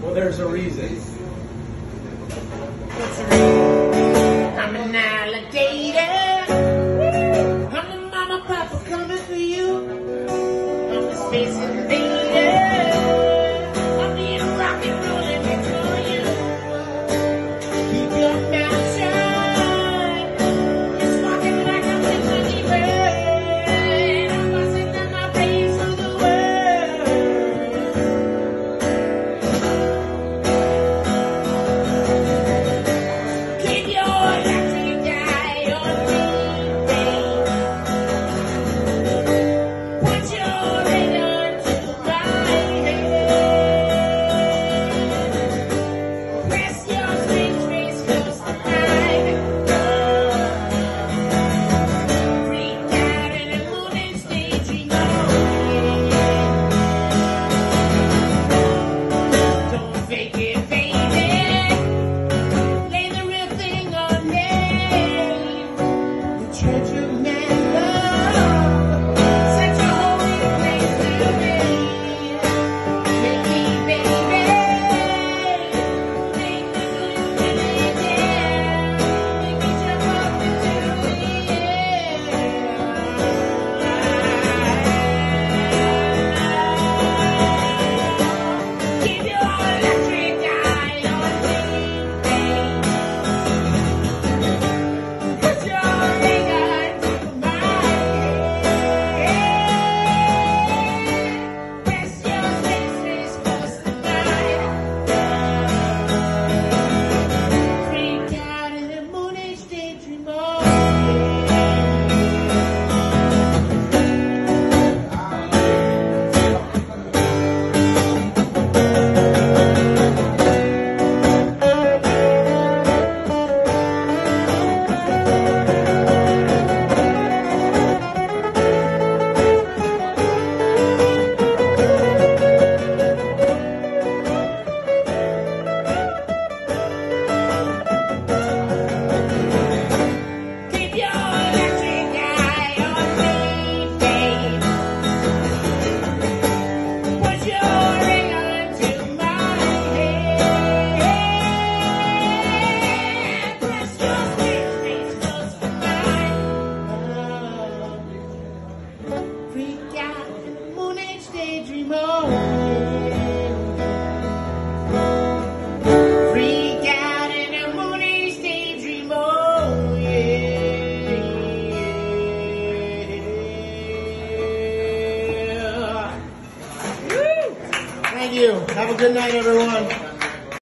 Well, there's a reason. What's the reason? I'm an alligator. I'm the mama, papa coming for you. I'm the space invader. I'm being rock and rollin' before you. Keep your mouth shut. It's walking like I'm with my bird. I'm busting down my brains through the world. Keep your electric eye on me, babe. Put your head onto my head. Press your strings face close to mine. Freak out in a moonage daydream. Don't fake it, baby. Lay the real thing on me. The church of man love. Such a holy place to be. Make me, baby. Make me illuminate it. Make me jump up into the air. Keep your electric eye on me, babe. Put your ring onto my head. Press your face close to mine. Freak out in a moonage daydream. Keep your electric eye on me, babe. Put your ring onto my head. Press your face close to mine. Freak out in the moonage daydream. Freak out in a moonage daydream. Oh, yeah. Woo! Thank you. Have a good night, everyone.